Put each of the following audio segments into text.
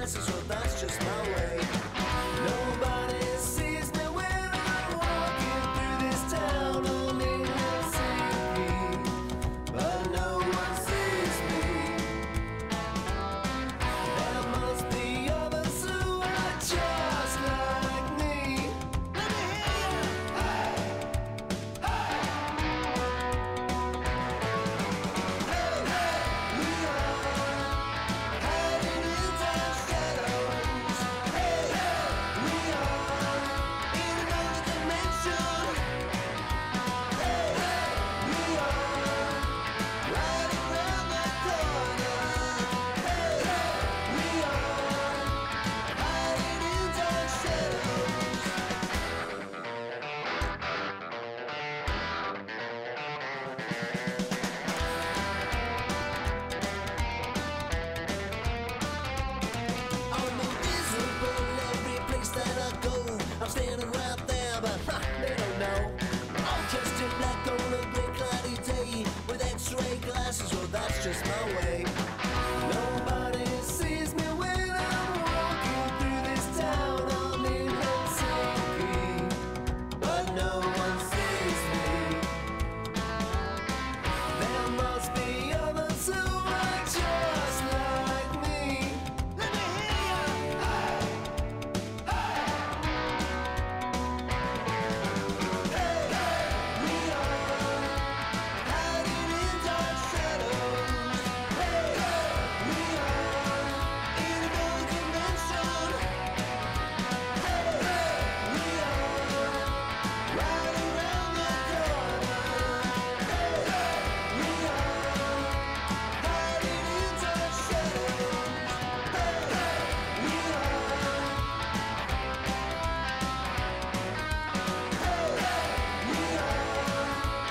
glasses, well that's just my way. Nobody sees me when I'm walking through this town. I'm in Helsinki, but no one sees me. There must be others who are just like me. Let me hear you. Hey, hey. Hey, hey, we are hiding in dark shadows. Hey, hey, we are in another dimension. Hey, hey, we are right around the corner. Hey, hey, we are hiding in dark shadows. I'm invisible every place that I go. I'm standing right there, but they don't know. I'm dressed in black on a great cloudy day with X-ray glasses. Well, that's just my way. Nobody sees me when I'm walking through this town. I'm in Helsinki, but no one sees me. There must be others who are just like me. Let me hear you. Hey, hey. Hey, hey, we are hiding in dark shadows. Hey, hey, we are in another dimension. Hey, hey, we are right around the corner. Hey, hey, we are hiding in dark shadows. Hey, hey, we are. Hey, hey, we are.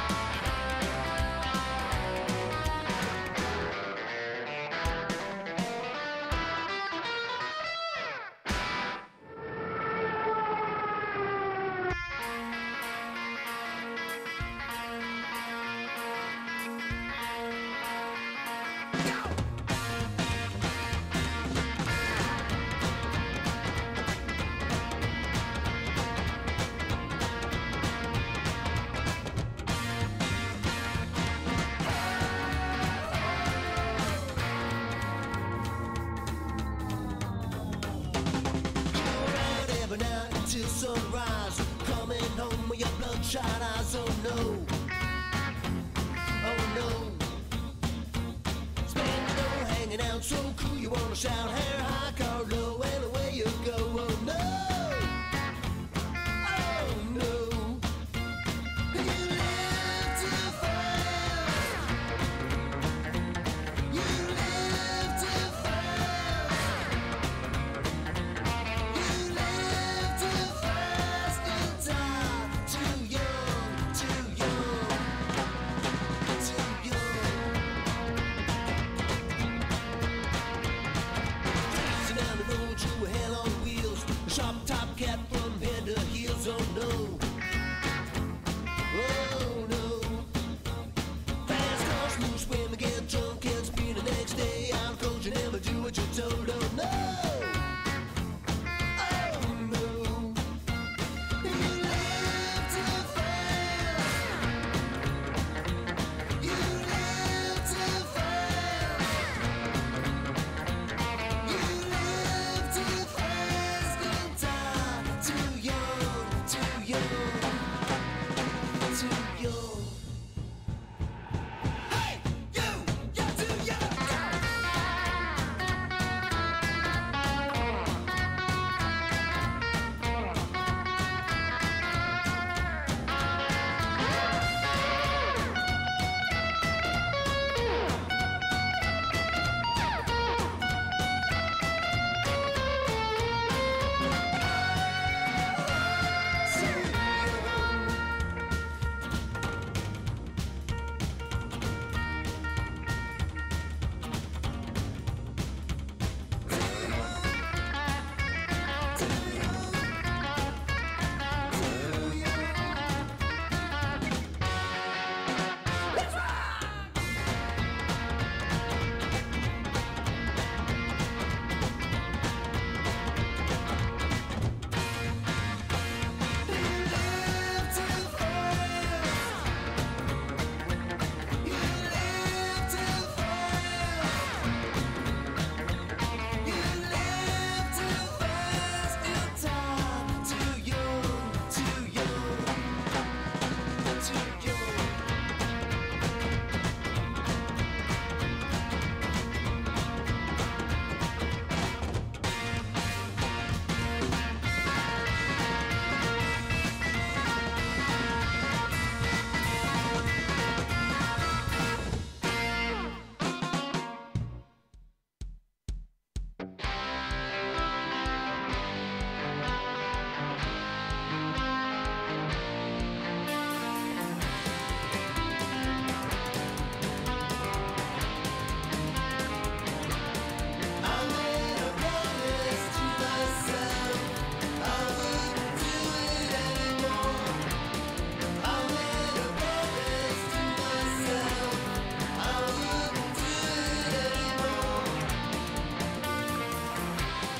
Around every night till sunrise, coming home with your bloodshot eyes. Oh no, oh no. Spend the dough hanging out so cool, you wanna shout hair high, car low, and away you go. Oh no, oh no. You live too fast. You live too fast. You live too fast and die too young, too young, too young. Crazy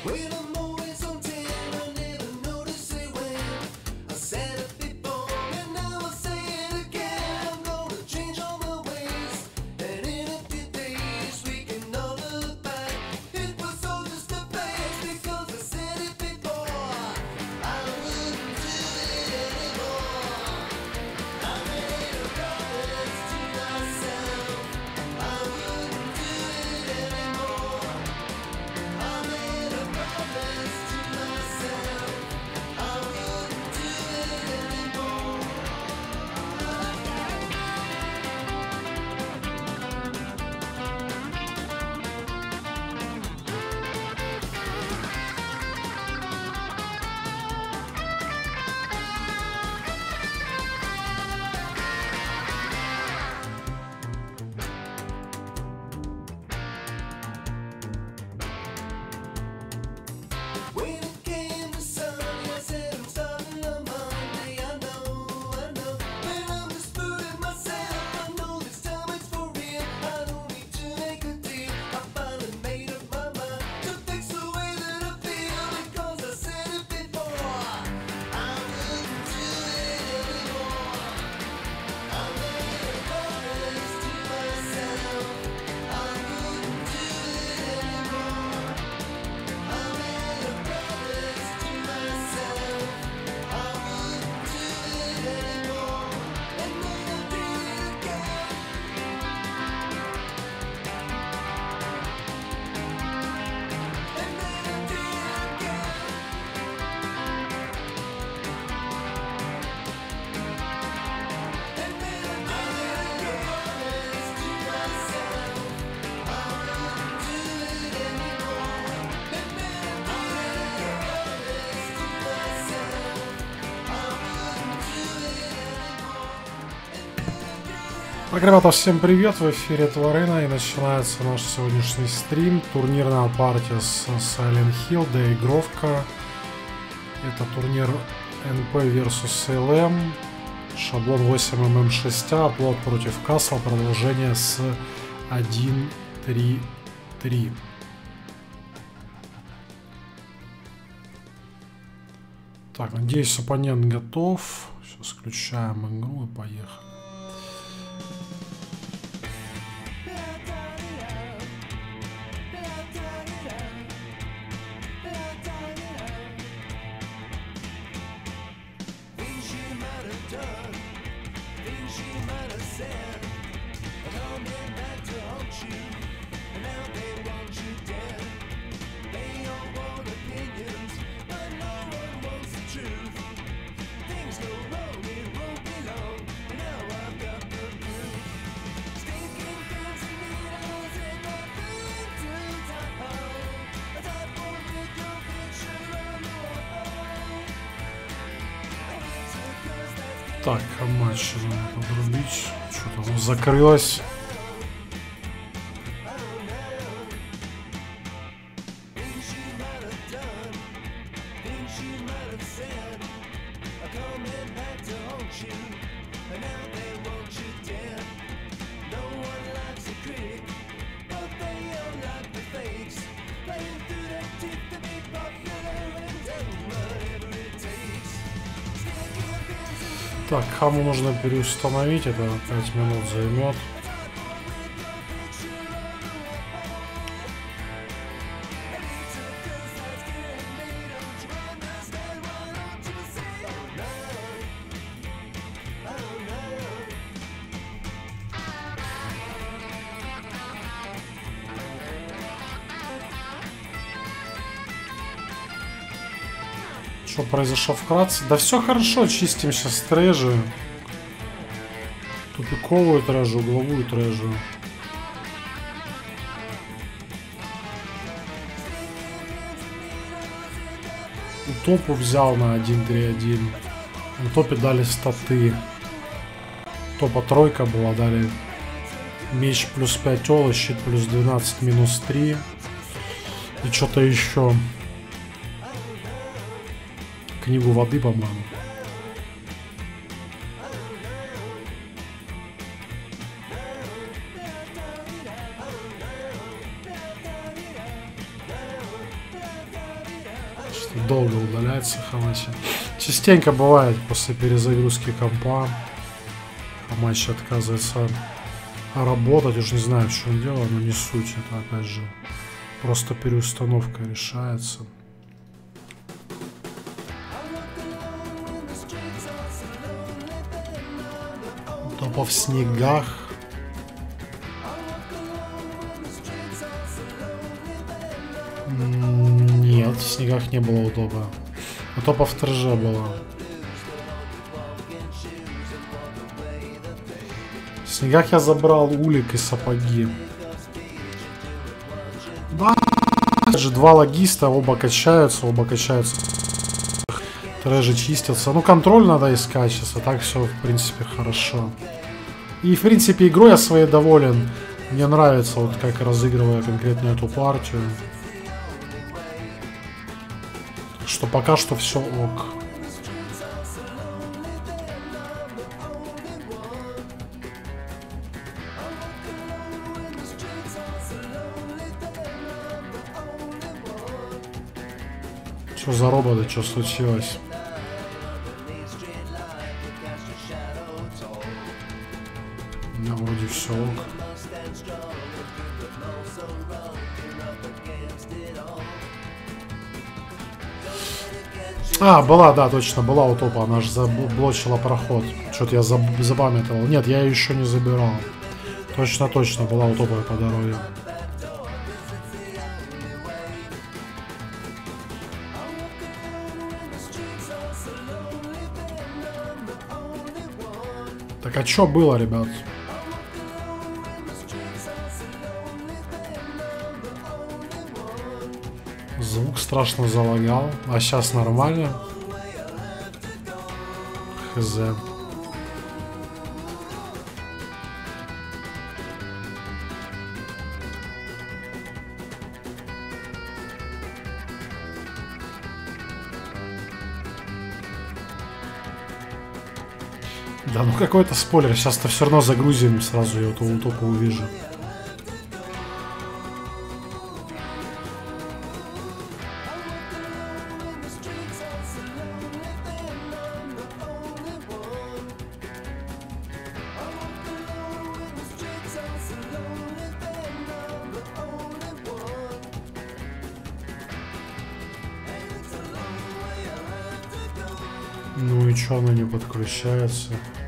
Так, ребята, всем привет, в эфире Тварина, и начинается наш сегодняшний стрим. Турнирная партия с Silent Hill, доигровка. Это турнир НП vs ЛМ, шаблон 8ММ6, оплот против Касла, продолжение с 1.3.3. Так, надеюсь, оппонент готов. Сейчас включаем игру и поехали. Так, а матч надо подрубить. Что-то оно закрылось. Так, хаму нужно переустановить, это 5 минут займет. Что произошло вкратце? Да все хорошо, чистим сейчас трэжи. Тупиковую трэжу, угловую трэжу. Топу взял на 1.3.1. На топе дали статы. Топа тройка была, дали меч плюс 5 ола, щит плюс 12 минус 3. И что-то еще. Книгу воды, по-моему. Долго удаляется Хамачи. Частенько бывает после перезагрузки компа. Хамачи отказывается работать. Уж не знаю, в чем дело, но не суть. Это опять же просто переустановка решается. Топа в снегах. Нет, в снегах не было утопа. Утопа в торже была. В снегах я забрал улик и сапоги. Да, же два логиста, оба качаются. Трэжи чистятся. Ну, контроль надо искать сейчас, а так все, в принципе, хорошо. И, в принципе, игрой я своей доволен. Мне нравится, вот как разыгрываю конкретно эту партию. Что пока что все ок. Что за роботы, что случилось? У меня вроде все ок. А, была, да, точно, была утопа, она же заблочила проход. Что-то я запамятовал. Нет, я ее еще не забирал. Точно, была утопа по дороге. Так, а что было, ребят? Звук страшно залагал, а сейчас нормально. Хз. Да ну какой-то спойлер, сейчас-то все равно загрузим, сразу я эту утопу увижу. Ну и чё она не подключается?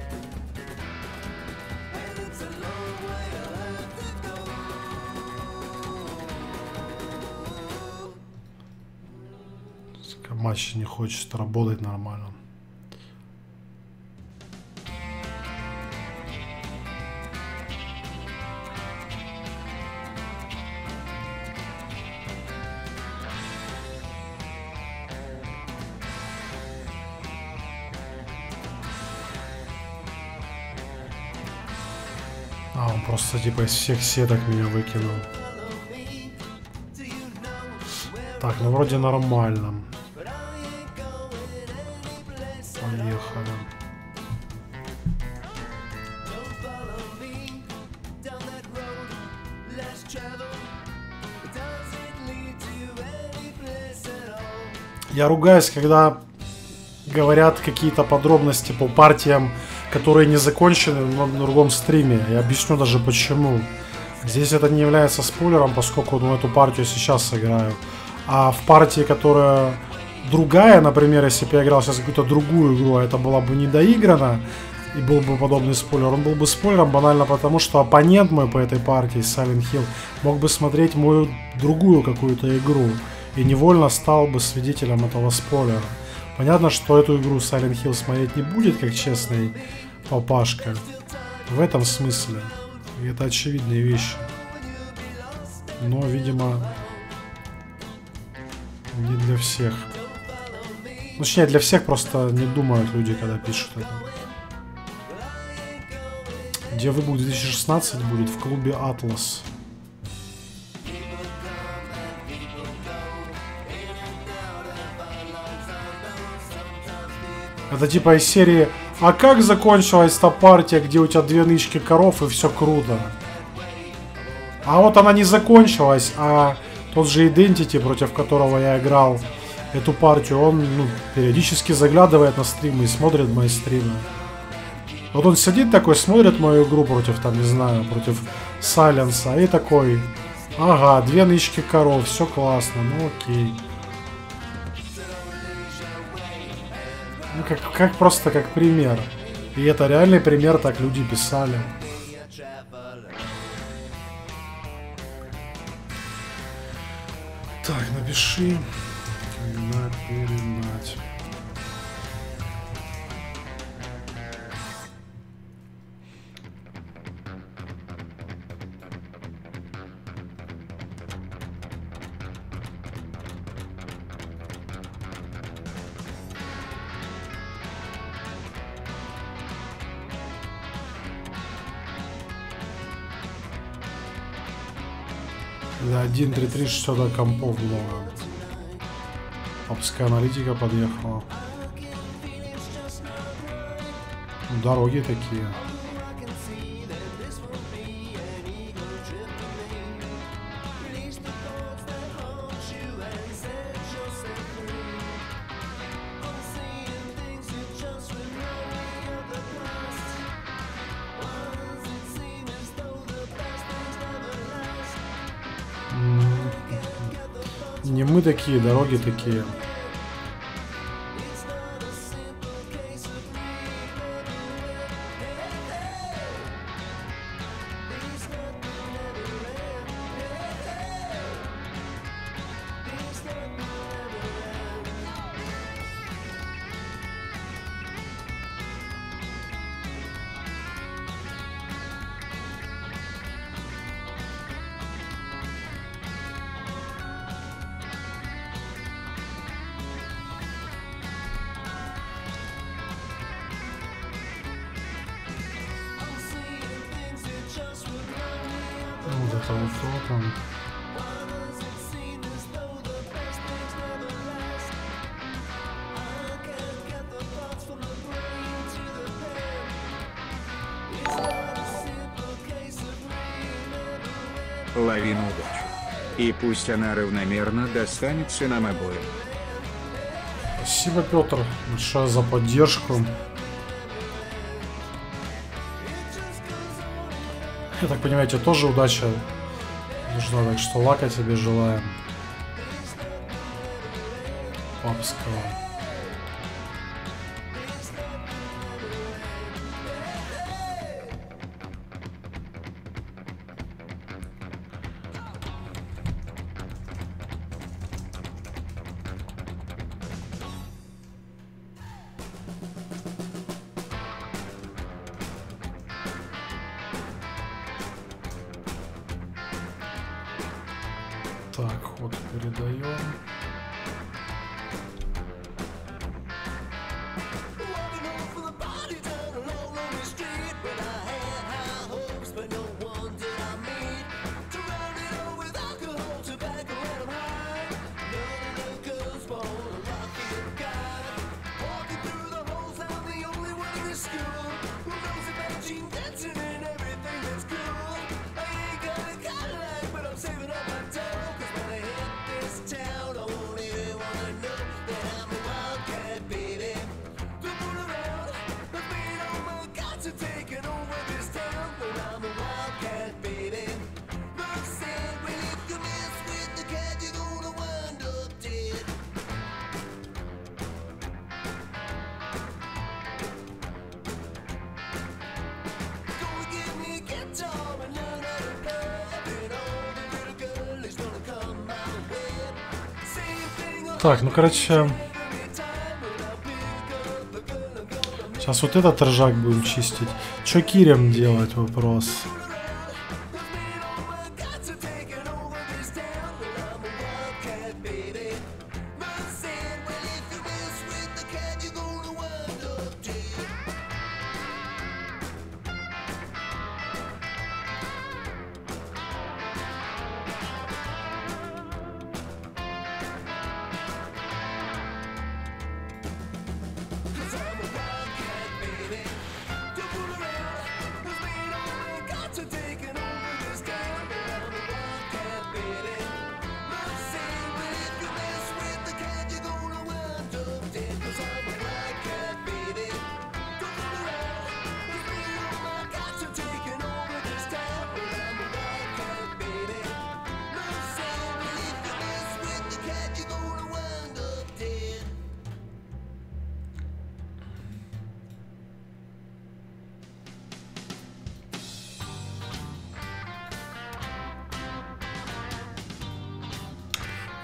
Матч не хочет работать нормально. А, он просто типа из всех сеток меня выкинул. Так, ну вроде нормально. Поехали. Я ругаюсь, когда говорят какие-то подробности по партиям, которые не закончены на другом стриме. Я объясню даже почему. Здесь это не является спойлером, поскольку эту партию сейчас сыграю. А в партии, которая другая, например, если бы я играл сейчас какую-то другую игру, а это была бы не доиграна, и был бы подобный спойлер, он был бы спойлером банально потому, что оппонент мой по этой партии, Silent Hill, мог бы смотреть мою другую какую-то игру, и невольно стал бы свидетелем этого спойлера. Понятно, что эту игру Silent Hill смотреть не будет, как честный папашка. В этом смысле. И это очевидные вещи. Но, видимо, не для всех. Точнее, для всех просто не думают люди, когда пишут это. Где выпуск 2016 будет? В клубе Atlas. Это типа из серии: а как закончилась та партия, где у тебя 2 нычки коров и все круто? А вот она не закончилась, а тот же Identity, против которого я играл эту партию, он периодически заглядывает на стримы и смотрит мои стримы. Вот он сидит такой, смотрит мою игру против, там, не знаю, против Сайленса и такой, ага, 2 нычки коров, все классно, ну окей. Ну, как просто как пример. И это реальный пример, так люди писали. Так, напиши. Передать. Да, 1.3.3 60 компов много. Опская аналитика подъехала. Дороги такие. Не мы такие, дороги такие. Вот это вот он. Лови удачу. И пусть она равномерно достанется нам обоим. Спасибо, Петр, большое за поддержку. Я так понимаю, тебе тоже удача нужна, так что лака тебе желаем. Папского. Так, ход передаем. Так, ну короче, сейчас вот этот ржак будем чистить. Что Кирем делать, вопрос.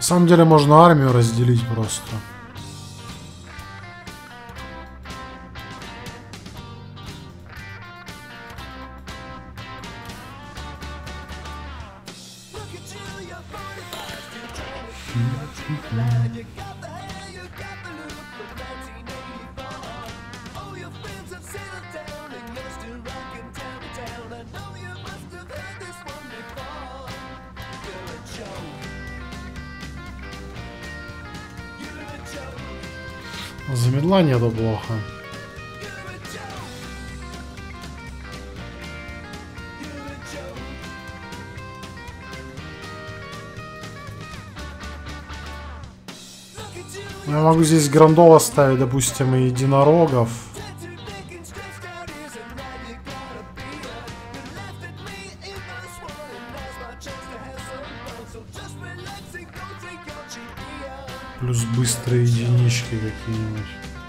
самом деле можно армию разделить просто. Замедление это плохо. Я могу здесь грандола ставить, допустим, и единорогов. Плюс быстрые единички какие-нибудь.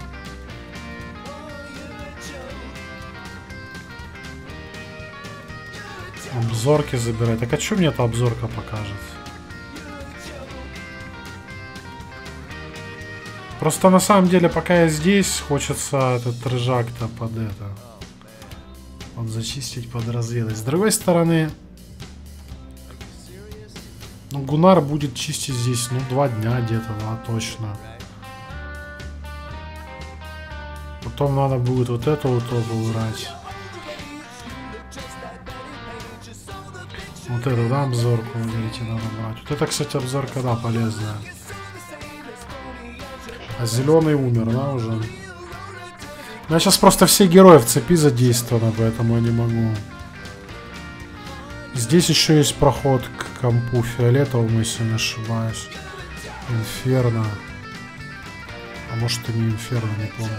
Обзорки забирать. Так а что мне эта обзорка покажет? Просто на самом деле, пока я здесь, хочется этот рыжак-то под это. Вот зачистить, подразведать. С другой стороны, ну, Гуннар будет чистить здесь, ну, 2 дня где-то, да, точно. Потом надо будет вот эту вот убрать. Вот эту, да, обзорку, вы говорите, надо брать. Вот это, кстати, обзорка, да, полезная. А зеленый умер, да, уже? Я сейчас просто все герои в цепи задействованы, поэтому я не могу. Здесь еще есть проход к компу фиолетовому, если не ошибаюсь. Инферно. А может и не Инферно, не помню.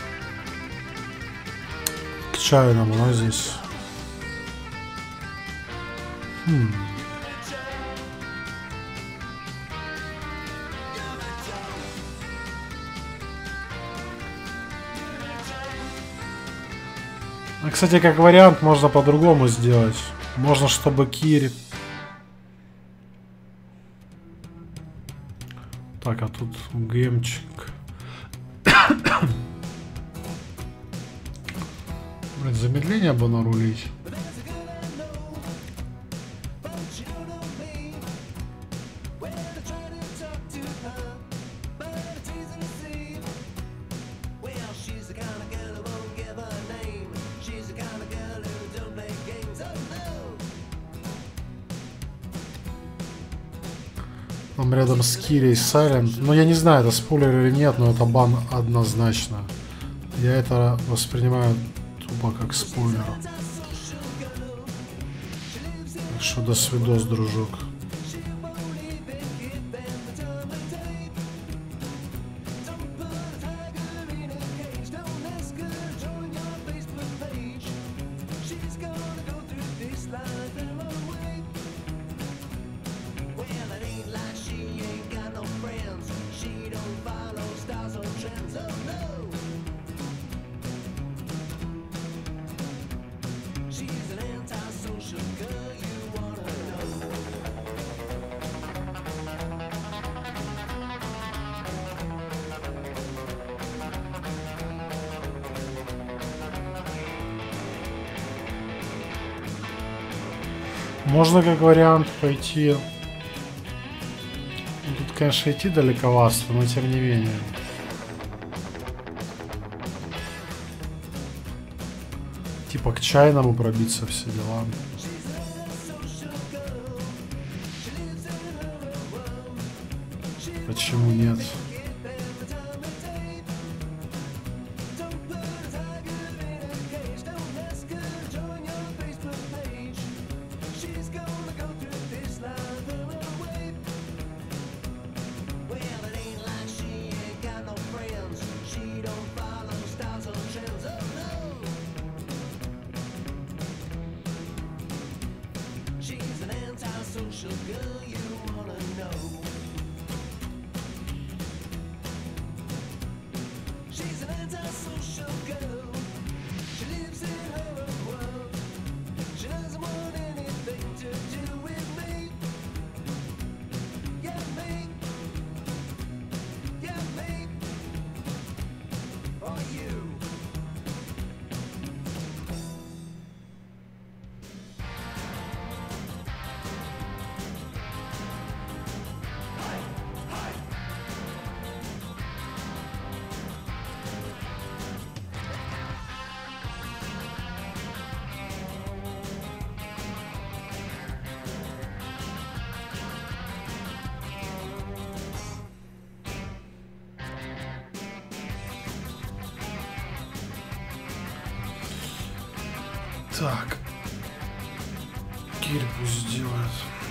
К чайному, да, здесь. А, кстати, как вариант, можно по-другому сделать. Можно, чтобы Кири... Так, а тут гемчик. Блин, замедление бы нарулить. Там рядом с Кири и Сайлент. Ну, я не знаю, это спойлер или нет, но это бан однозначно. Я это воспринимаю тупо как спойлер. Так что до свидос, дружок. Можно, как вариант, пойти... Тут, конечно, идти далековато, но тем не менее. Типа к чайному пробиться, все дела. Почему нет? Так. Кирь пусть сделает.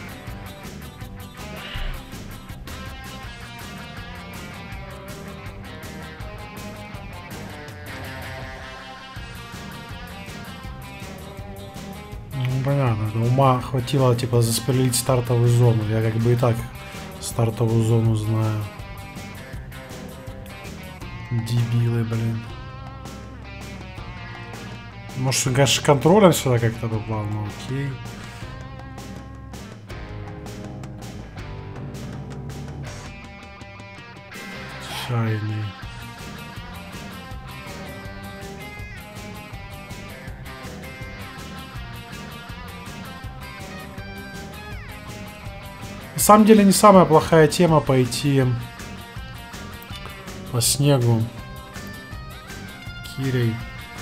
Ну, понятно, да, ума хватило типа заспилить стартовую зону. Я как бы и так стартовую зону знаю. Дебилы, блин. Может, он, конечно, контролем сюда как-то попал, но окей. Чайный. На самом деле не самая плохая тема пойти по снегу Кирей.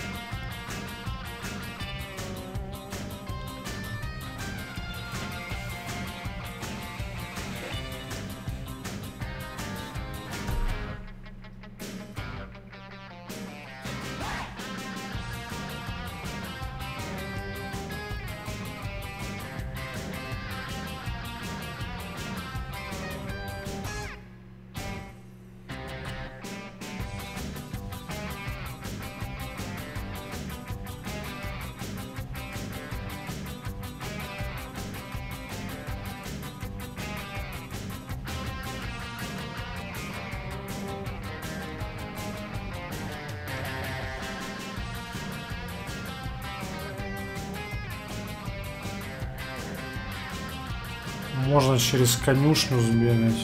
Можно через конюшню сбегать.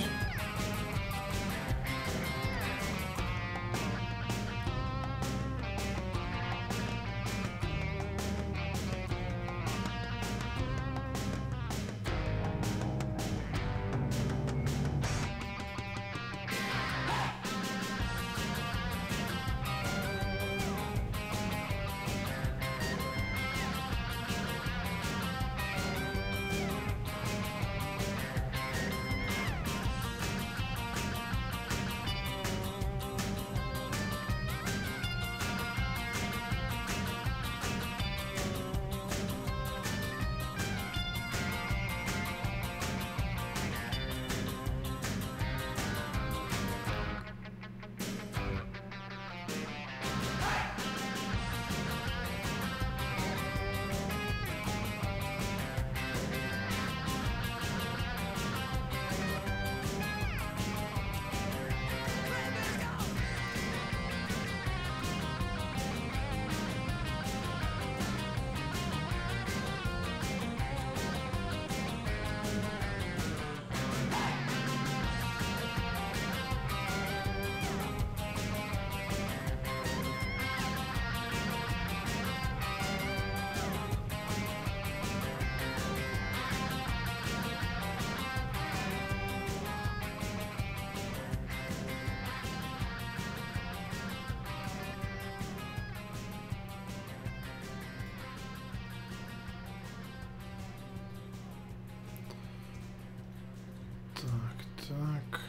Так.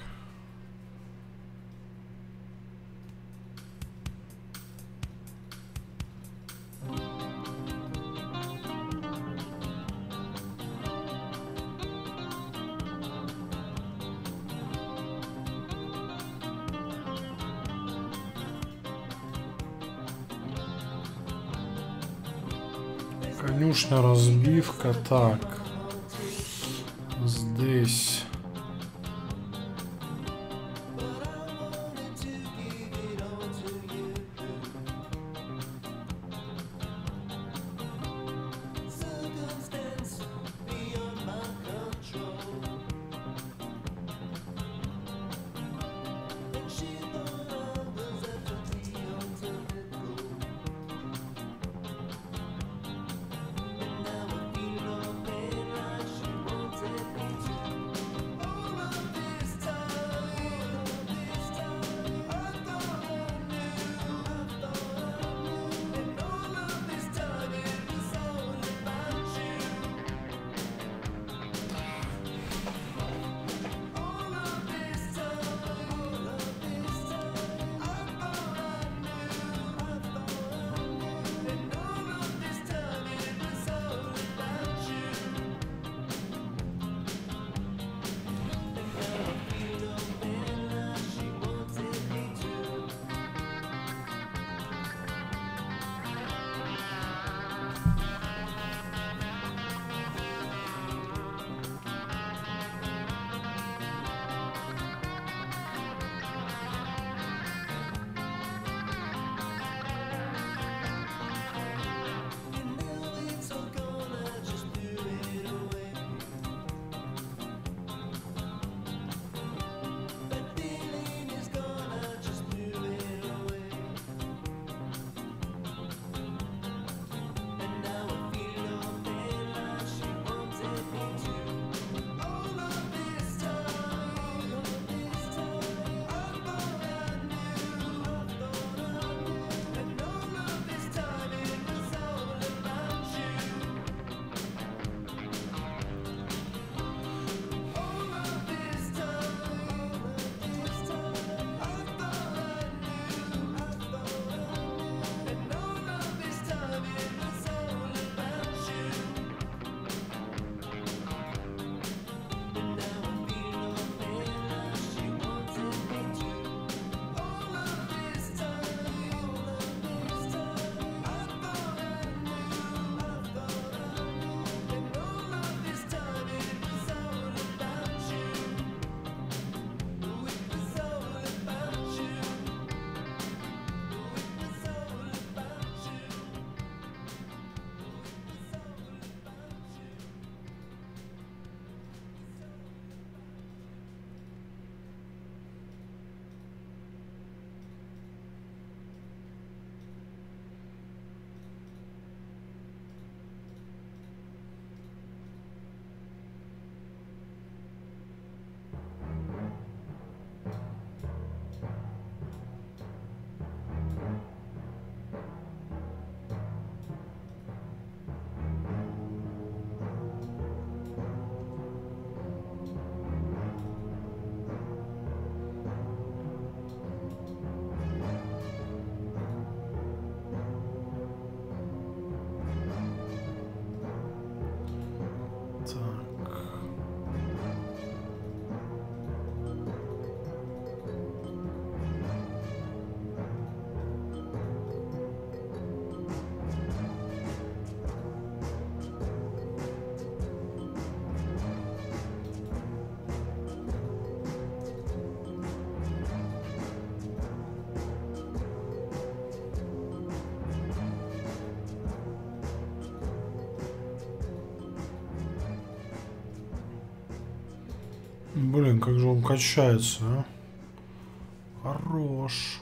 Конюшня, разбивка. Так. Здесь. Блин, как же он качается, а? Хорош.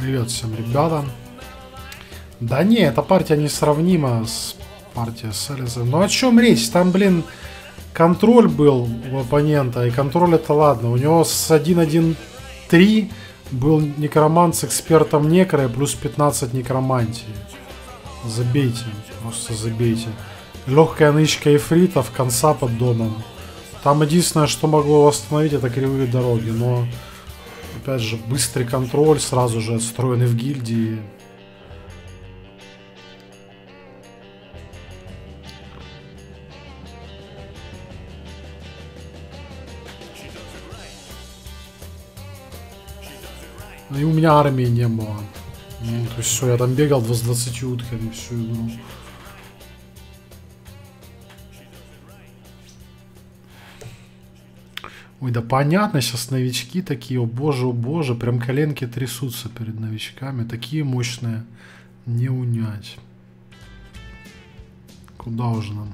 Привет всем ребятам. Да не, эта партия несравнима с партией с Элизом. Ну о чем речь? Там, блин, контроль был у оппонента. И контроль это ладно. У него с 1-1-3 был некромант с экспертом некро и плюс 15 некромантии. Забейте. Просто забейте. Легкая нычка эфритов, конца под домом. Там единственное, что могло восстановить, это кривые дороги. Но, опять же, быстрый контроль, сразу же отстроенный в гильдии. И у меня армии не было. Ну, то есть все, я там бегал с 20 утками всю игру. Ой, да понятно, сейчас новички такие, о боже, прям коленки трясутся перед новичками. Такие мощные, не унять. Куда уже нам?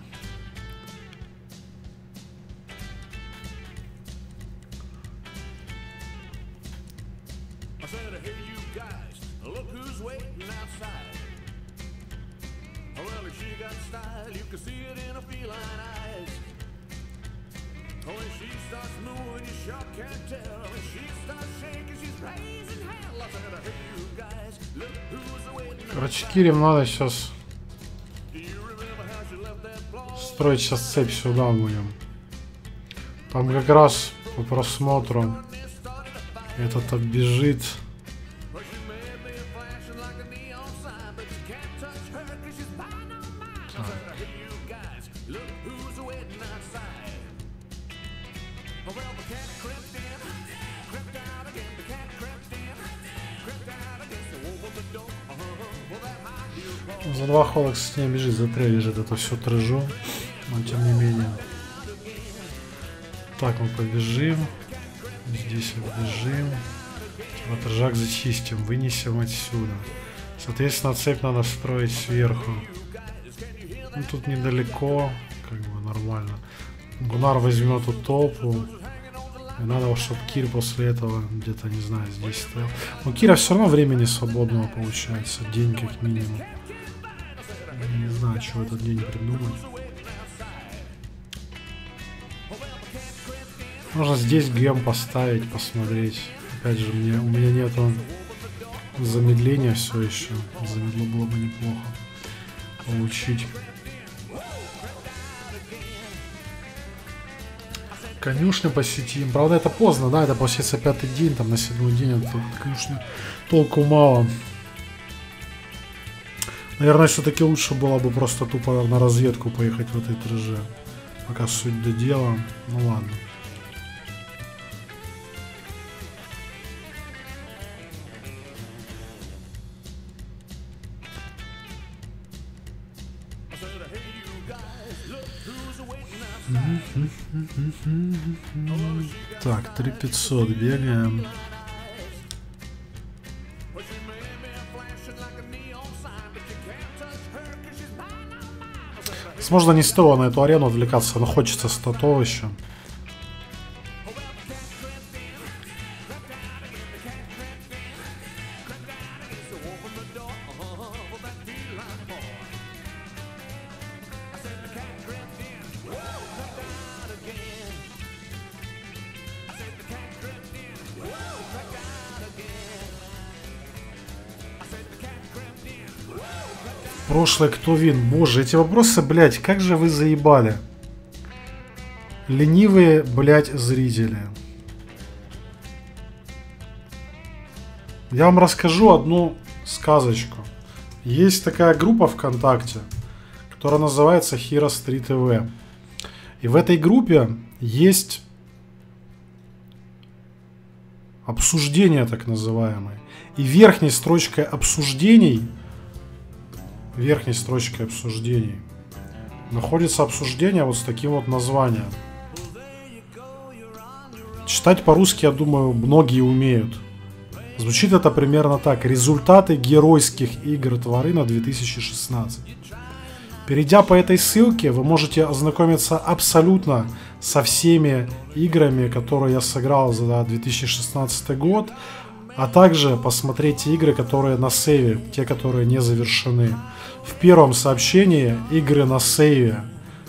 Короче, Кирим надо сейчас строить сейчас цепь сюда будем. Там как раз по просмотру этот оббежит. За 2 хода, кстати, не бежит, за 3 лежит, это все трэжу, но тем не менее. Так, мы побежим, здесь оббежим, трэжак зачистим, вынесем отсюда. Соответственно, цепь надо строить сверху. Ну, тут недалеко, как бы нормально. Гунар возьмет утопу. И надо, чтобы Кир после этого где-то, не знаю, здесь стоял. У Кира все равно времени свободного получается, день как минимум. Не знаю, что в этот день придумать. Можно здесь гем поставить, посмотреть. Опять же, у меня нету замедления все еще. Замедло было бы неплохо получить. Конюшню посетим. Правда, это поздно, да, это получается 5-й день, там на 7-й день, это, конечно, толку мало. Наверное, все-таки лучше было бы просто тупо на разведку поехать в этой трэже. Пока суть до дела. Ну ладно. Так, 3500 бегаем. Возможно, не стоило на эту арену отвлекаться, но хочется статов еще. Прошлое кто вин? Боже, эти вопросы, блядь, как же вы заебали. Ленивые, блядь, зрители. Я вам расскажу одну сказочку. Есть такая группа ВКонтакте, которая называется Hero Street TV. И в этой группе есть обсуждения так называемые. И верхней строчкой обсуждений находится обсуждение вот с таким вот названием. Читать по-русски, я думаю, многие умеют. Звучит это примерно так. Результаты геройских игр Тварына 2016. Перейдя по этой ссылке, вы можете ознакомиться абсолютно со всеми играми, которые я сыграл за 2016 год. а также посмотреть игры, которые на сейве, те, которые не завершены. В первом сообщении игры на сейве.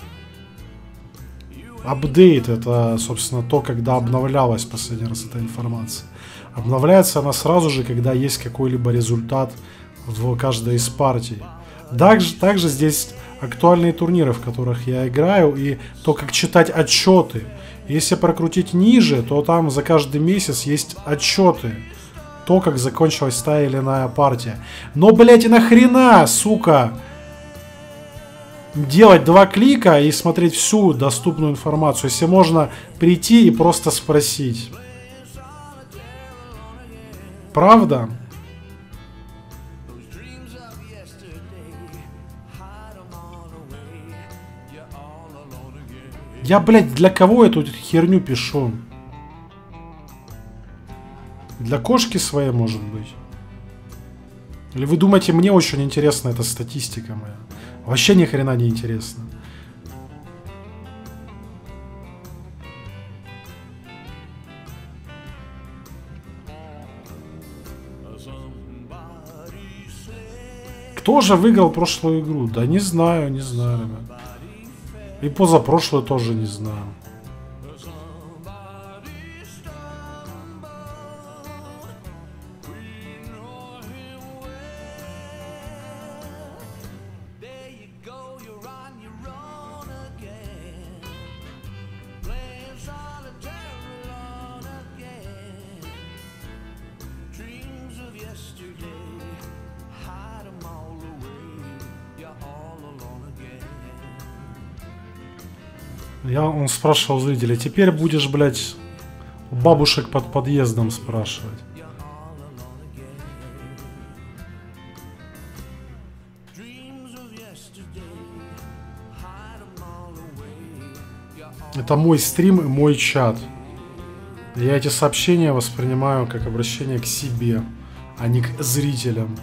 Апдейт — это, собственно, то, когда обновлялась последний раз эта информация. Обновляется она сразу же, когда есть какой-либо результат в каждой из партий. Также здесь актуальные турниры, в которых я играю, и то, как читать отчеты. Если прокрутить ниже, то там за каждый месяц есть отчеты. То, как закончилась та или иная партия. Но, блять, и нахрена, сука, делать 2 клика и смотреть всю доступную информацию, если можно прийти и просто спросить. Правда? Я, блядь, для кого эту херню пишу? Для кошки своей, может быть? Или вы думаете, мне очень интересна эта статистика моя? Вообще ни хрена не интересно. Кто же выиграл прошлую игру? Да не знаю, ребят. И позапрошлую тоже не знаю. Он спрашивал зрителей, теперь будешь, блядь, у бабушек под подъездом спрашивать. Это мой стрим и мой чат. Я эти сообщения воспринимаю как обращение к себе, а не к зрителям.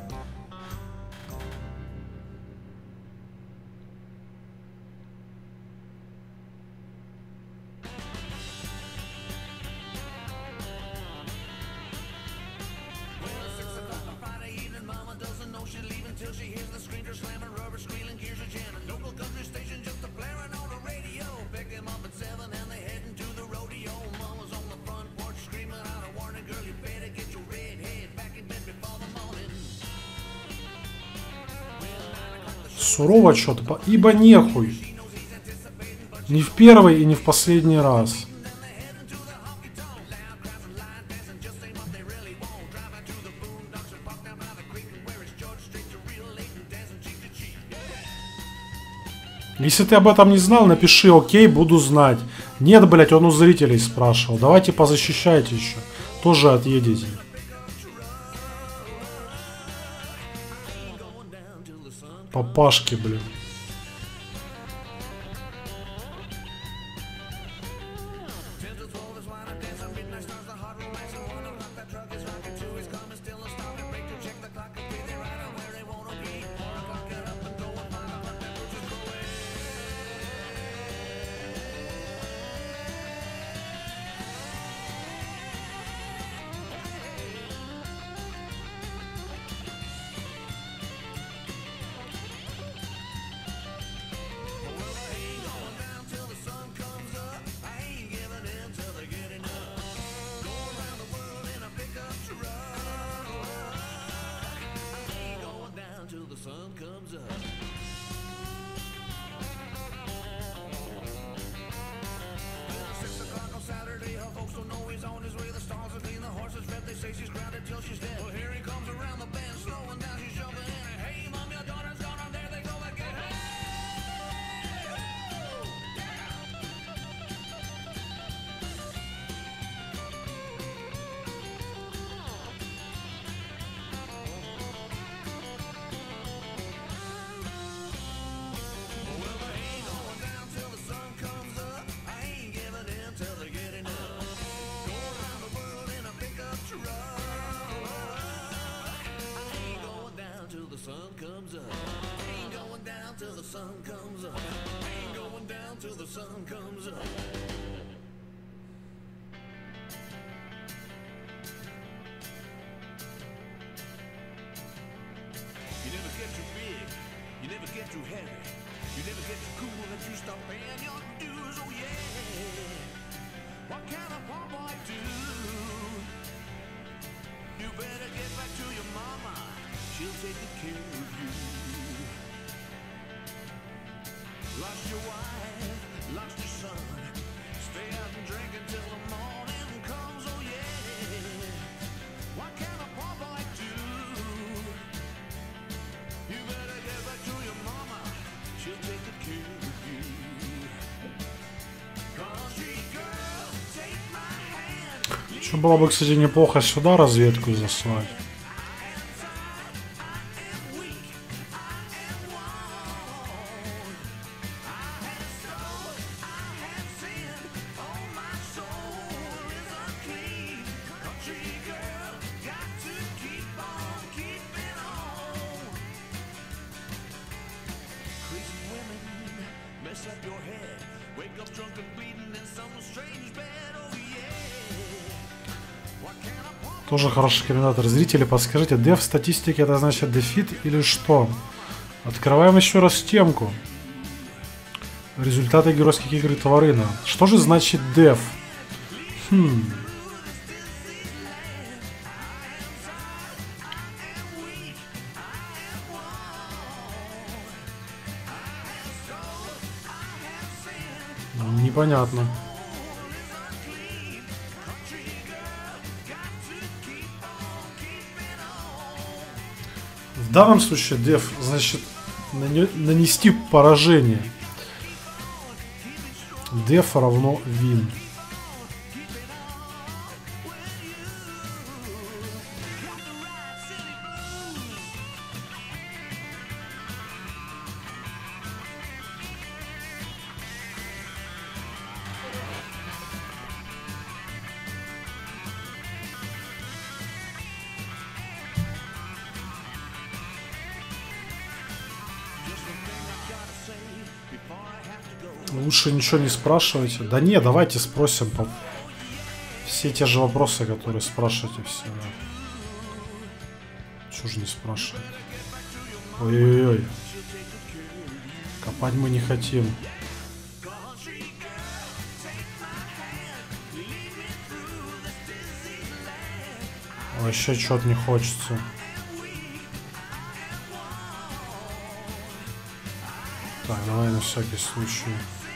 Сурово что-то, ибо нехуй. Не в первый и не в последний раз. Если ты об этом не знал, напиши окей, буду знать. Нет, блять, он у зрителей спрашивал. Давайте позащищайте еще. Тоже отъедете. Папашки, блин. too heavy. You never get too cool that you stop paying your dues. Oh yeah. What can a poor boy do? You better get back to your mama. She'll take good care of you. Lost your wife, lost your son. Stay out and drink until the morning comes. Oh yeah. What can a poor boy do? You better get back to your mama. She'll take good care of you. Country girl, take my hand. Еще было бы, кстати, неплохо сюда разведку заслать. Тоже хороший комментатор. Зрители, подскажите, деф в статистике это значит дефит или что? Открываем еще раз темку. Результаты геройских игр Тварина. Что же значит деф? Непонятно. В данном случае деф значит нанести поражение. Деф равно вин. Лучше ничего не спрашивайте. Да не, давайте спросим все те же вопросы, которые спрашиваете всегда. Чего же не спрашивать? Ой-ой-ой. Копать мы не хотим. Вообще что-то не хочется. Так, давай на всякий случай.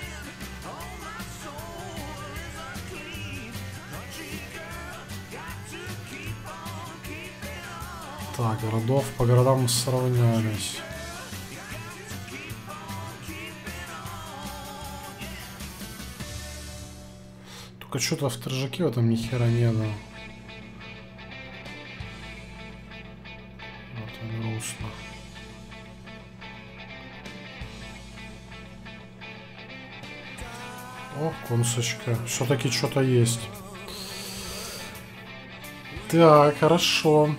Так, городов по городам сравнялись. Только что-то в Торжаке в этом ни хера не было. Это грустно. О, консочка. Все-таки что-то есть. Так, хорошо.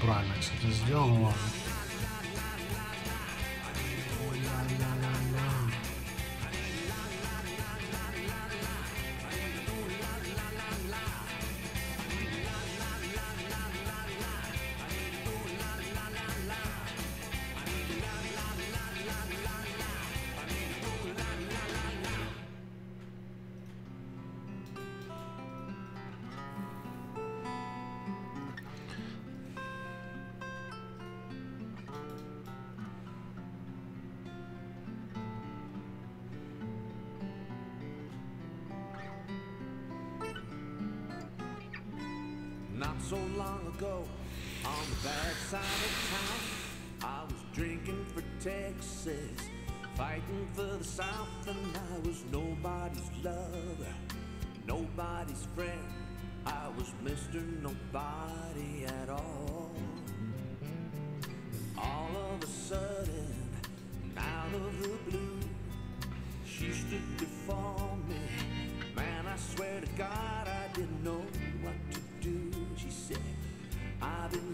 неправильно, кстати, сделал, ну ладно. Not so long ago, on the bad side of town, I was drinking for Texas, fighting for the South, and I was nobody's lover, nobody's friend. I was Mr. Nobody at all. All of a sudden, out of the blue, she stood before me. Man, I swear to God, I didn't know what to do. She said, I've been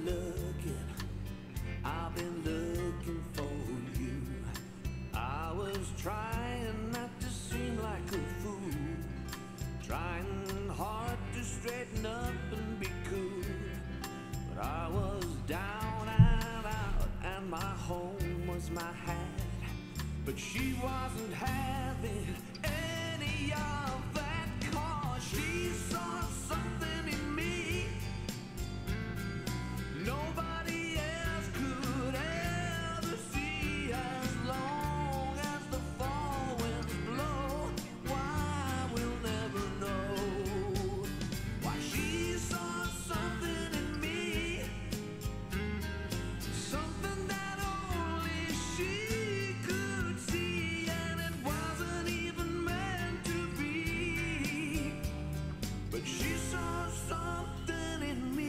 looking for you. I was trying not to seem like a fool, trying hard to straighten up and be cool. But I was down and out, and my home was my hat. But she wasn't having any of that, 'cause she saw something in me nobody else could ever see. As long as the fall winds blow, why we'll never know. Why she saw something in me, something that only she could see, and it wasn't even meant to be. But she saw something in me.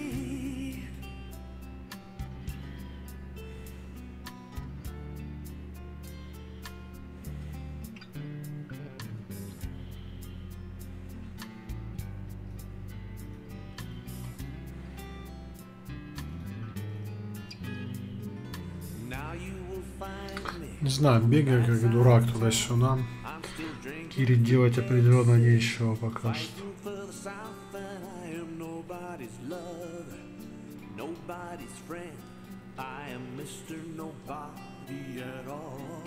Now you will find me. Не знаю, бегаю как дурак туда-сюда. I'm still drinking, Или делать определенно нечего пока что. fighting for the South, and I am nobody's lover, nobody's friend. I am Mr. Nobody at all.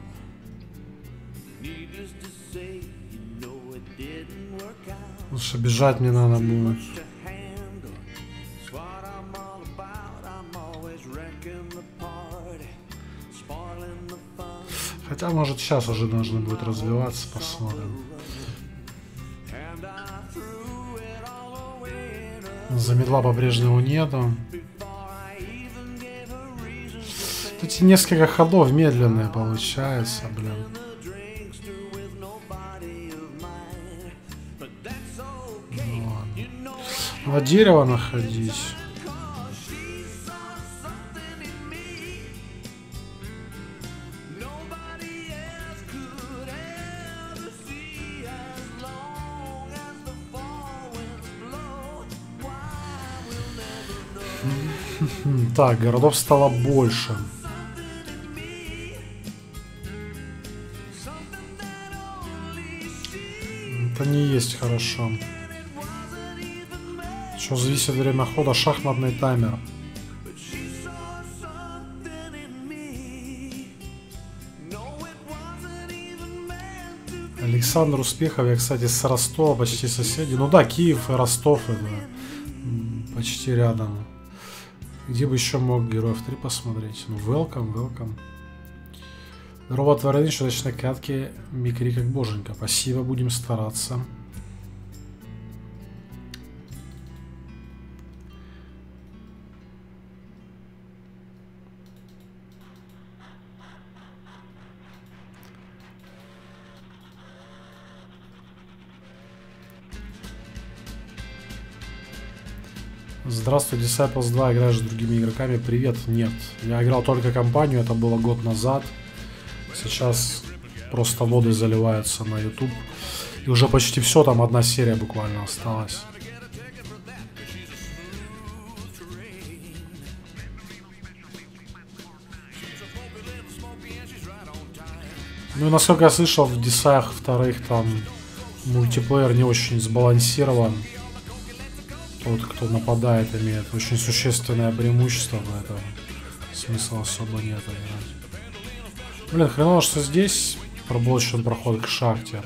Needless to say, you know it didn't work out. Потому что бежать мне надо будет. To handle, it's what I'm all about. I'm always wrecking the party, spoiling the fun. Хотя, может, сейчас уже должны будет развиваться, посмотрим. And I threw it all away in a Замедла по-прежнему нету. before I even gave a reason to think. Эти несколько ходов медленные получается, блин. The drinkster with nobody of mine, but that's okay. You know, На дерево находить. 'cause she saw something in me nobody else could ever see. As long as the fall winds blow, why we'll never know. Так, городов стало больше. Something in me, something that only she. Это не есть хорошо. Что зависит от время хода? Шахматный таймер. But she saw something in me. No, it wasn't even meant to be. Александр Успехов, я, кстати, с Ростова почти соседи. Ну да, Киев и Ростов это почти рядом. Где бы еще мог Героев 3 посмотреть? Ну, welcome. Здорово, Творин, щелочной катки, микри как боженька. Спасибо, будем стараться. Здравствуй, Disciples 2, играешь с другими игроками? Привет, нет. Я играл только компанию, это было год назад. Сейчас просто воды заливаются на YouTube. И уже почти все, там одна серия буквально осталась. Ну и насколько я слышал, в дисах вторых там мультиплеер не очень сбалансирован. Тот, кто нападает, имеет очень существенное преимущество в этом. Смысла особо нет играть. Блин, хреново, что здесь пробочен проход к шахте.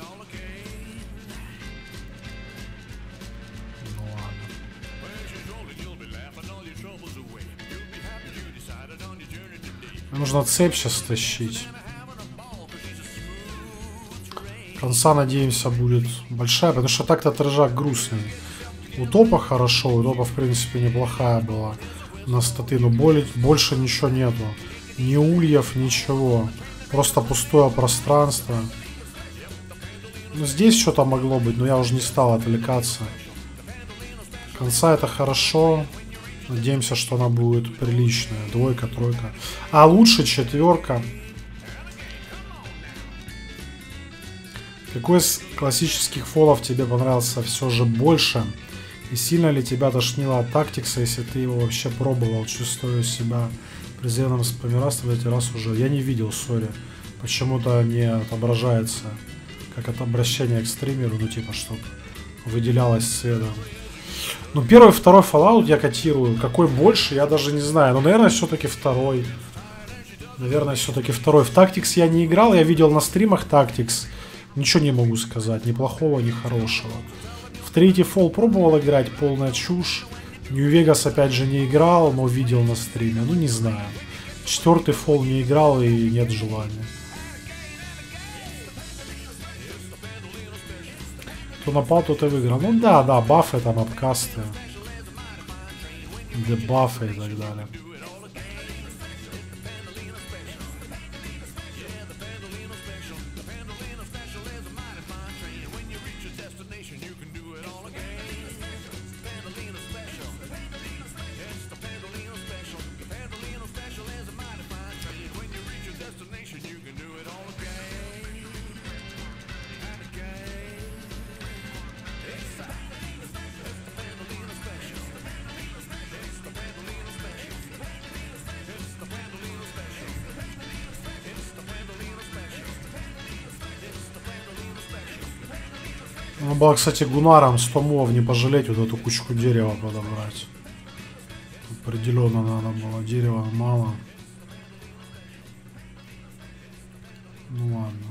Ну ладно. Нужно цепь сейчас тащить. Конца, надеемся, будет большая, потому что так-то трэжак грустный. У топа хорошо, у топа, в принципе, неплохая была на статы, но больше ничего нету. Ни ульев, ничего. Просто пустое пространство. Ну, здесь что-то могло быть, но я уже не стал отвлекаться. Конца это хорошо. Надеемся, что она будет приличная. Двойка, тройка. А лучше четверка. Какой из классических фолов тебе понравился все же больше? И сильно ли тебя тошнило от тактикса, если ты его вообще пробовал? Чувствую себя презренным спамерастом в эти раз уже. Я не видел, сори. Почему-то не отображается как это обращение к стримеру, ну типа, чтобы выделялось цветом. Ну, первый, второй Fallout я котирую. Какой больше, я даже не знаю. Но, наверное, все-таки второй. Наверное, все-таки второй. В Tactics я не играл, я видел на стримах Tactics. Ничего не могу сказать, ни плохого, ни хорошего. В третий Fall пробовал играть, полная чушь. New Vegas опять же не играл, но видел на стриме. Ну, не знаю. Четвертый Fall не играл и нет желания. Кто напал, тот и выиграл. Ну да, бафы там, обкасты. Дебафы и так далее. Надо было, кстати, гунарам 100 мов не пожалеть, вот эту кучку дерева подобрать. Определенно надо было, дерева мало. Ну ладно.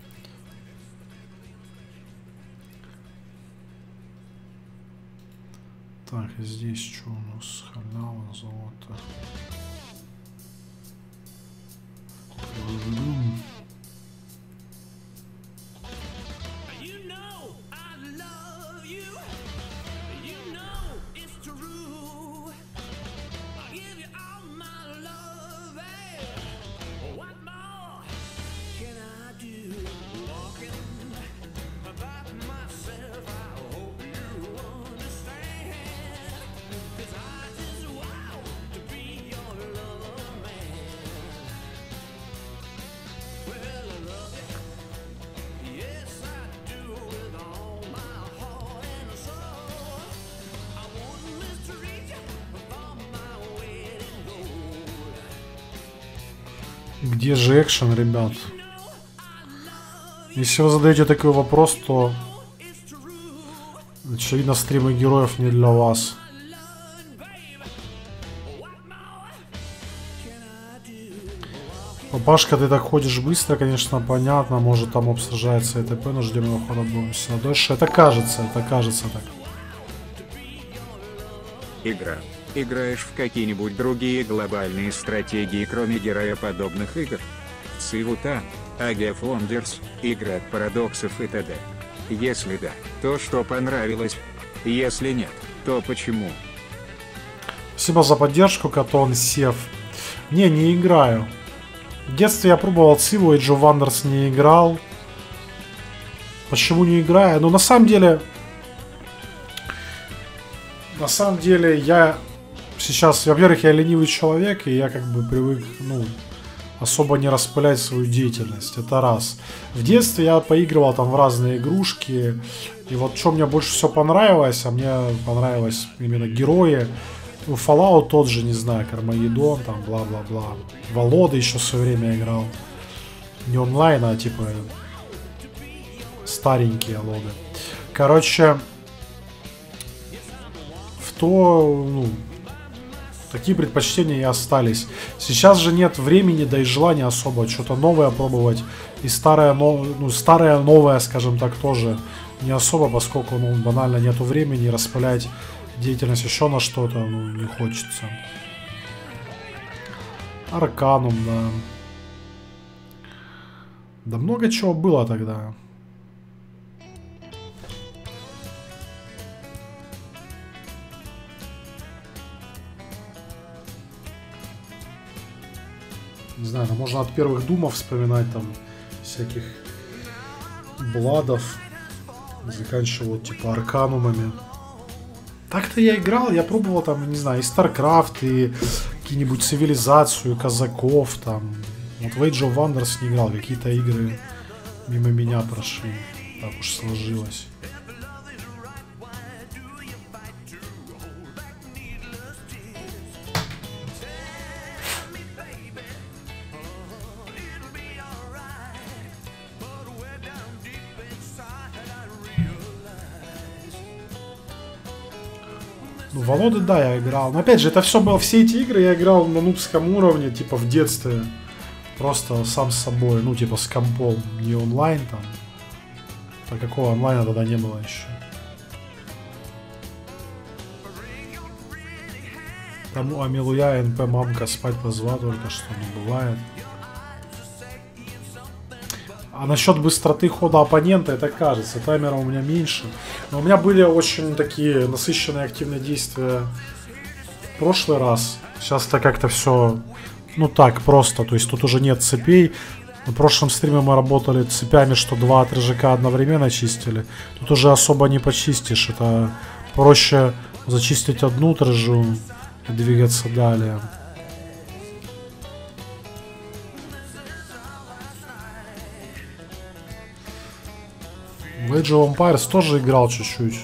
Так, и здесь что у нас? Халява, золото. Где же экшен, ребят? Если вы задаете такой вопрос, то очевидно, стримы героев не для вас. Папашка, ты так ходишь быстро, конечно, понятно. Может, там обсаждается и т.п., но ждем его хода бонуса. Дальше это кажется так. Игра. Играешь в какие-нибудь другие глобальные стратегии, кроме героеподобных игр? Цивута, Age of Wonders, игра от парадоксов и т.д. Если да, то что понравилось? Если нет, то почему? Спасибо за поддержку, Катон Сев. Не играю. В детстве я пробовал Циву, Age of Wonders не играл. Почему не играю? Ну, на самом деле, я сейчас, во-первых, я ленивый человек, и я как бы привык, особо не распылять свою деятельность. Это раз. В детстве я поигрывал там в разные игрушки, и вот что мне больше всего понравилось, а мне понравилось именно герои. Fallout тот же, не знаю, Кармагеддон, там, бла-бла-бла. Волода еще в свое время играл. Не онлайн, а типа старенькие лоды. Короче, такие предпочтения и остались. Сейчас же нет времени, да и желания особо что-то новое пробовать. И старое новое, скажем так, тоже не особо, поскольку банально нету времени распылять деятельность еще на что-то, не хочется. Арканум, да. Да много чего было тогда. Не знаю, можно от первых думов вспоминать, там, всяких бладов, заканчивая типа арканумами. Так-то я играл, я пробовал там, не знаю, и StarCraft, и какие-нибудь цивилизацию, казаков, там. Вот в Age of Wonders не играл, какие-то игры мимо меня прошли, так уж сложилось. Ну, Володы, да, я играл. Но опять же, это все было, все эти игры я играл на нубском уровне, типа в детстве. Просто сам с собой, ну, типа с компом, не онлайн там. А какого онлайна тогда не было еще. Тому Амилуя НП мамка спать позвала только что, не бывает. А насчет быстроты хода оппонента, это кажется, таймера у меня меньше. Но у меня были очень такие насыщенные активные действия в прошлый раз. Сейчас-то как-то все, ну так, просто. То есть тут уже нет цепей. На прошлом стриме мы работали цепями, что 2 ржака одновременно чистили. Тут уже особо не почистишь. Это проще зачистить одну ржу и двигаться далее. В Age of Empires тоже играл чуть-чуть.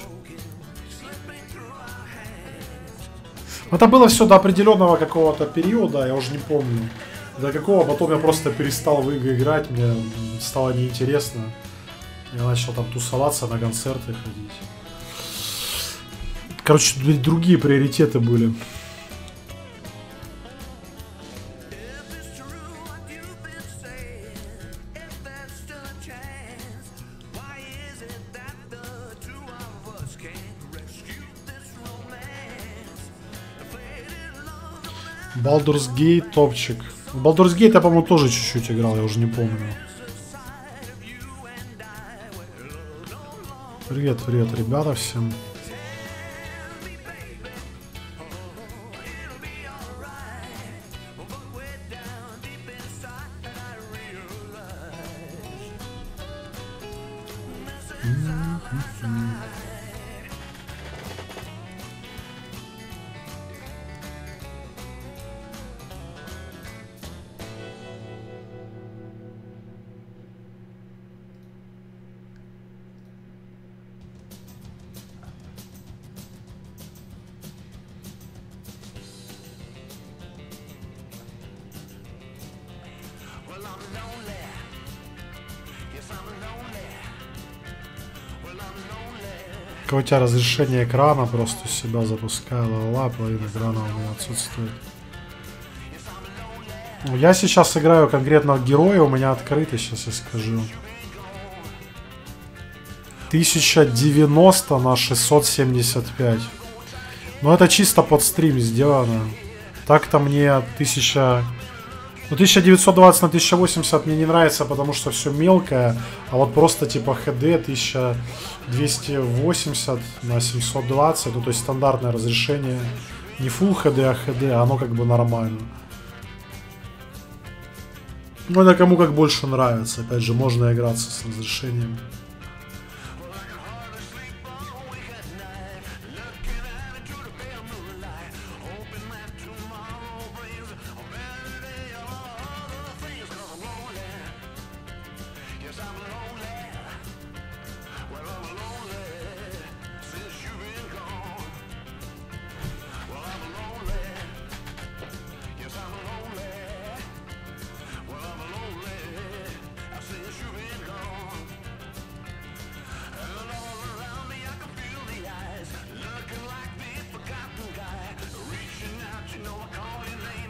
Это было все до определенного какого-то периода, я уже не помню. До какого, потом я просто перестал в игры играть, мне стало неинтересно. Я начал там тусоваться, на концерты ходить. Короче, другие приоритеты были. Baldur's Gate топчик. В Baldur's Gate я, по-моему, тоже чуть-чуть играл, я уже не помню. Привет, привет, ребята, всем. Какое у тебя разрешение экрана, просто себя запускаю, ла-ла, половина экрана у меня отсутствует. Я сейчас играю конкретно героя, у меня открытый, сейчас я скажу. 1090 на 675. Но это чисто под стрим сделано. Так-то мне 1920 на 1080 мне не нравится, потому что все мелкое. А вот просто типа HD 1280 на 720. Ну то есть стандартное разрешение. Не Full HD, а HD, оно как бы нормально. Ну это кому как больше нравится. Опять же, можно играться с разрешением.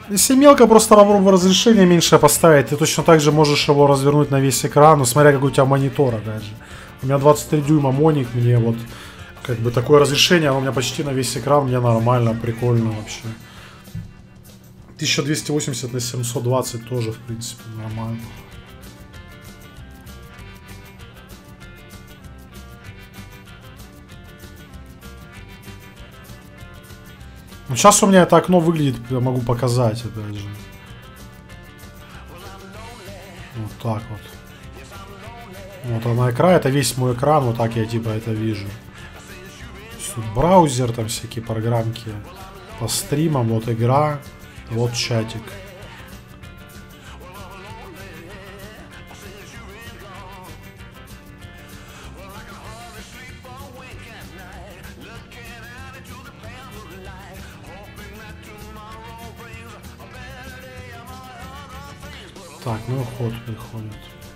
Если мелко, просто попробуй разрешение меньше поставить. Ты точно так же можешь его развернуть на весь экран. Ну, смотря какой у тебя монитор, опять же. У меня 23 дюйма моник, мне вот как бы такое разрешение, оно у меня почти на весь экран, мне нормально, прикольно вообще. 1280 на 720 тоже, в принципе, нормально. Ну, сейчас у меня это окно выглядит, я могу показать, опять же. Вот так вот. Вот она экран, это весь мой экран, вот так я типа это вижу. Тут браузер, там всякие программки по стримам, вот игра, вот чатик. Так, ну ход приходит.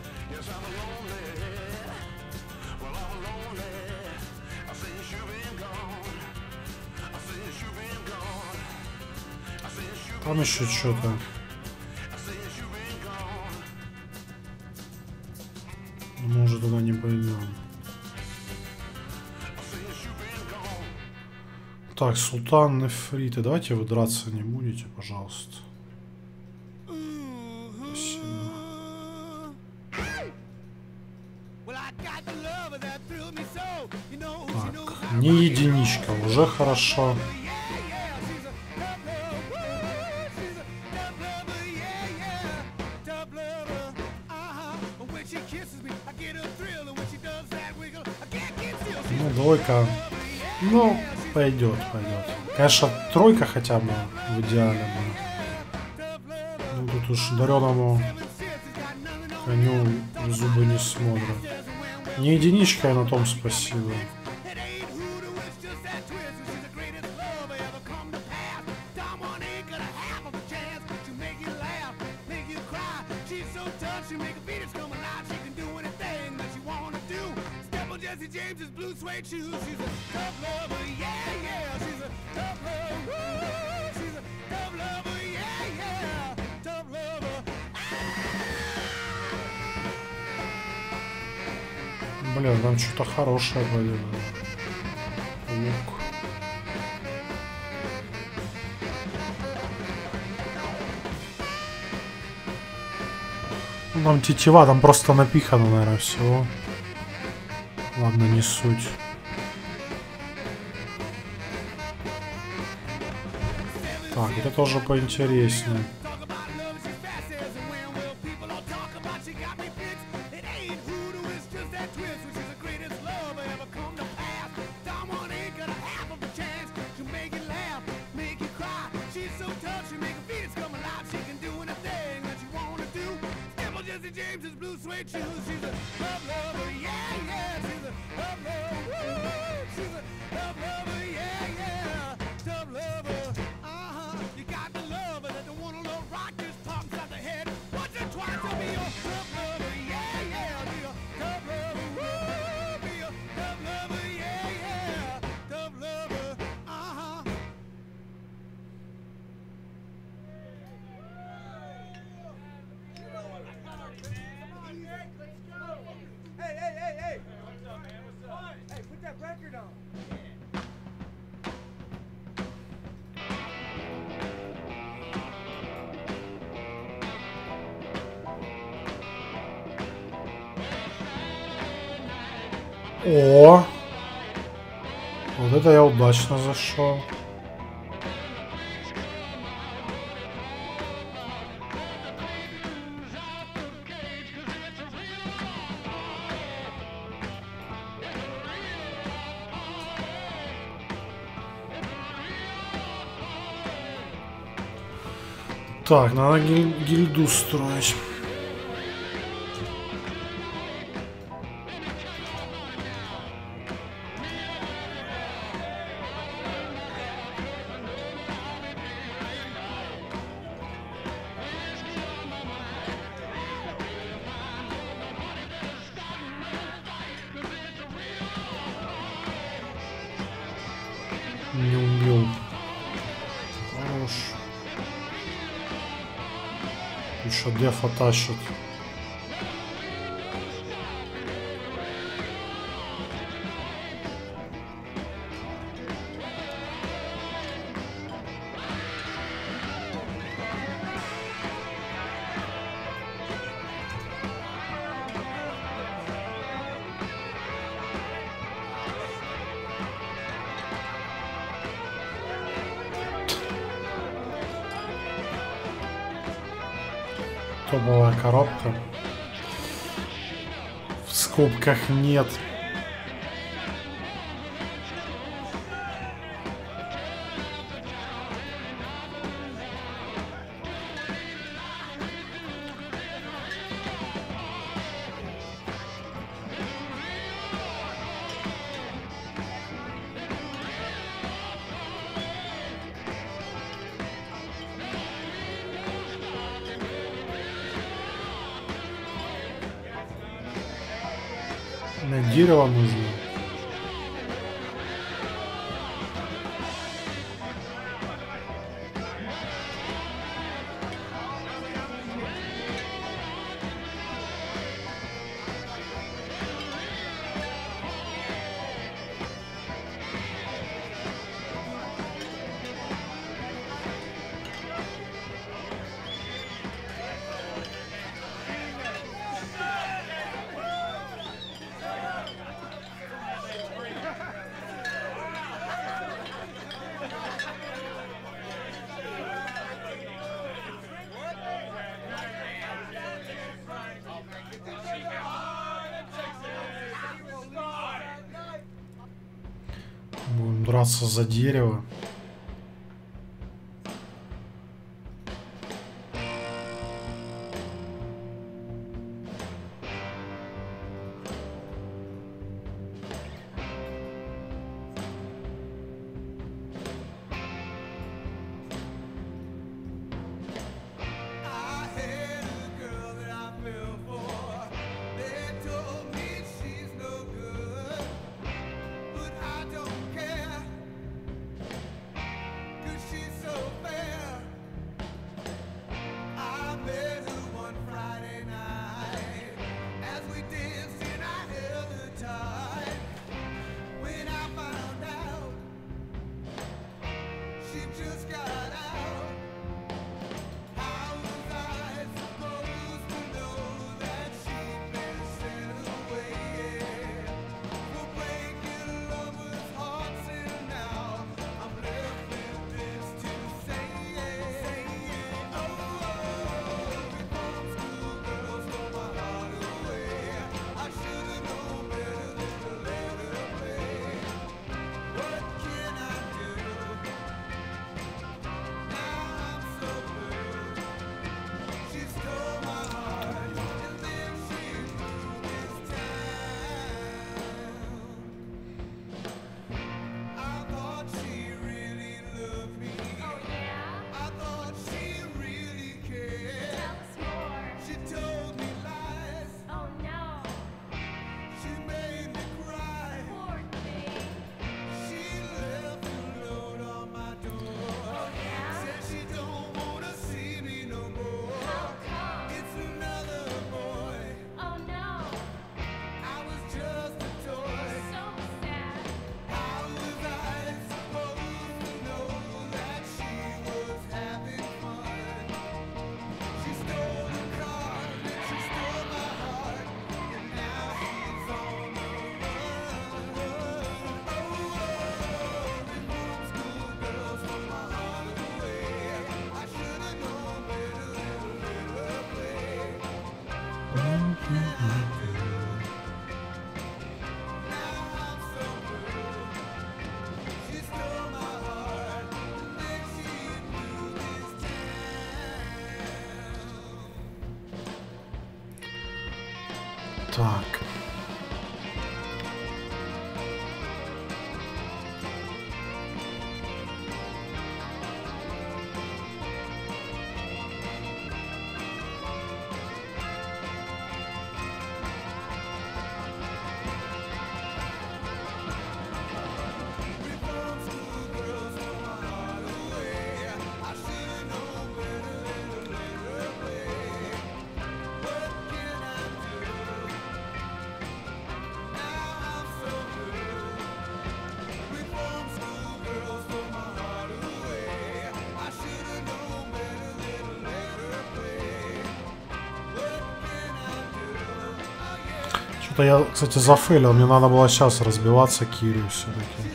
Там еще что-то. Мы уже туда не пойдем. Так, Султан Нефриты, давайте вы драться не будете, пожалуйста. Спасибо. Так, не единичка, уже хорошо. Ну, двойка. Ну, пойдет, пойдет. Конечно, тройка хотя бы в идеале. Ну, тут уж дареному коню в зубы не смотрят. Не единичка, и на том спасибо. Блин, там что-то хорошее пойдет. Лук. Ну, там тетива, там просто напихано, наверное, всего. Ладно, не суть. Так, это тоже поинтереснее. О! Вот это я удачно зашел. Так, надо гильду строить. Не убил. Хорош. что дефа тащит. Топовая коробка. В скобках нет. На дерево нужно. Будем драться за дерево. Так. Что-то я, кстати, зафейлил. Мне надо было сейчас разбиваться Кирию все-таки.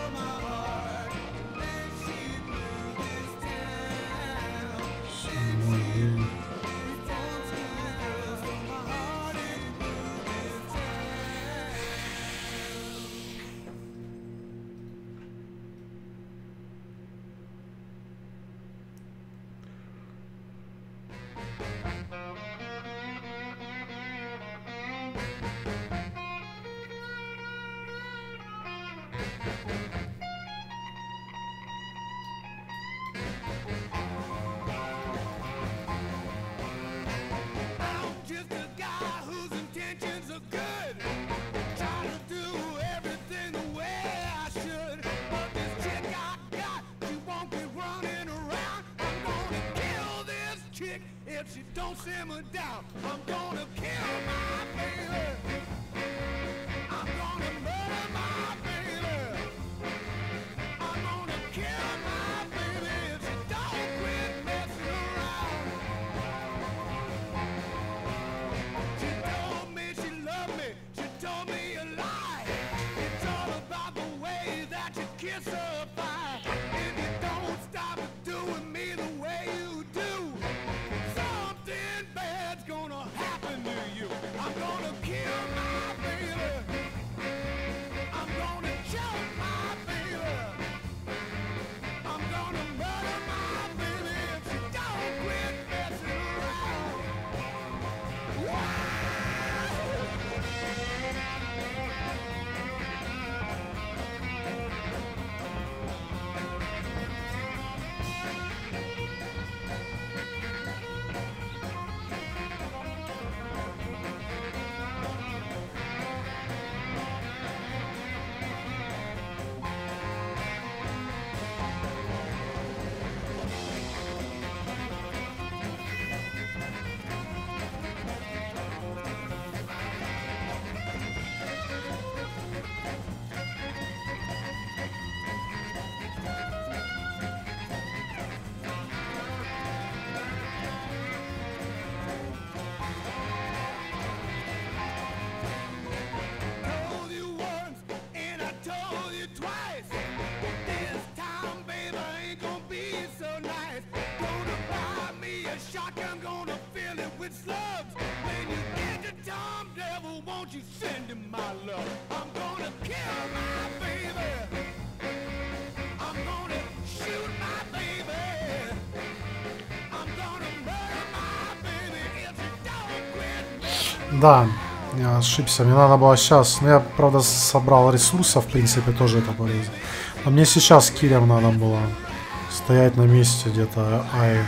Да, я ошибся. Мне надо было сейчас. Но я, правда, собрал ресурсов, в принципе, тоже это полезно. А мне сейчас киллем надо было стоять на месте где-то АМ.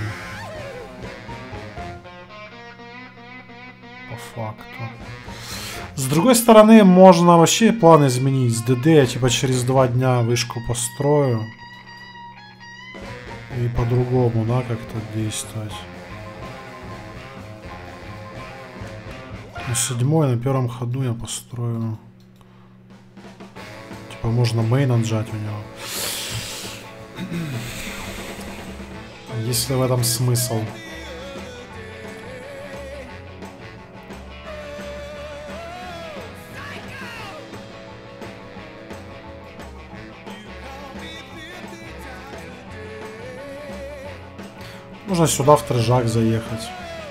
По факту. С другой стороны, можно вообще план изменить. С ДД я типа через 2 дня вышку построю. И по-другому, да, как-то действовать. На 7-й, на 1-м ходу я построю. Типа можно мейн отжать у него. Есть ли в этом смысл? Можно сюда в трэжак заехать.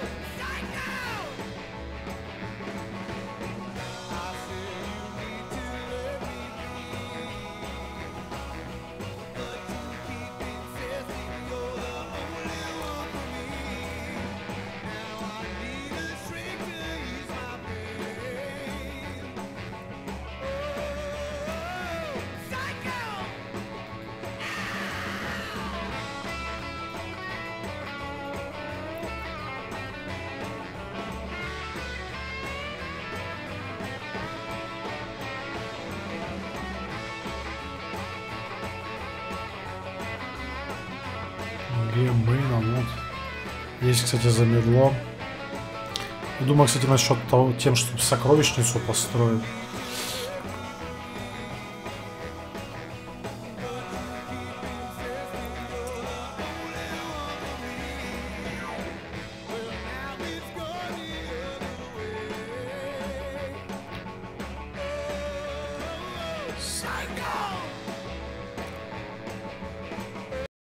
Вот. Есть, кстати, замедло. Я думаю, кстати, насчет того, тем, чтобы сокровищницу построить.